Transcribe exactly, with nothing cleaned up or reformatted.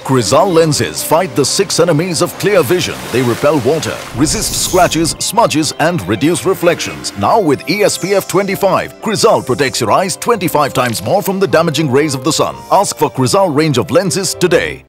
Crizal Lenses fight the six enemies of clear vision. They repel water, resist scratches, smudges and reduce reflections. Now with E S P F twenty-five, Crizal protects your eyes twenty-five times more from the damaging rays of the sun. Ask for Crizal range of lenses today.